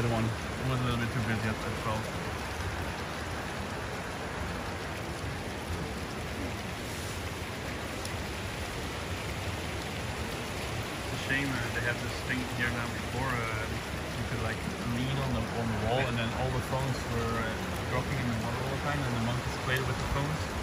other one. It was a little bit too busy at 12. It's a shame they have this thing here now before you could like lean on the wall and then all the phones were dropping in the water all the time and the monkeys played with the phones.